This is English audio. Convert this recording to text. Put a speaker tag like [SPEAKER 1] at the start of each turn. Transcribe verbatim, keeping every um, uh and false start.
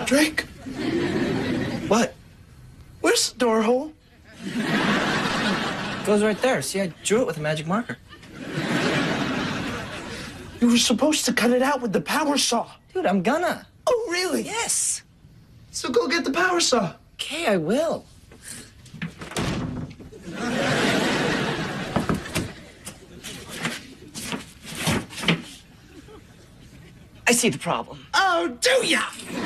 [SPEAKER 1] Drake?
[SPEAKER 2] What?
[SPEAKER 1] Where's the door hole?
[SPEAKER 2] Goes right there. See, I drew it with a magic marker.
[SPEAKER 1] You were supposed to cut it out with the power saw.
[SPEAKER 2] Dude, I'm gonna.
[SPEAKER 1] Oh, really?
[SPEAKER 2] Yes.
[SPEAKER 1] So go get the power saw.
[SPEAKER 2] Okay, I will. I see the problem.
[SPEAKER 1] Oh, do ya?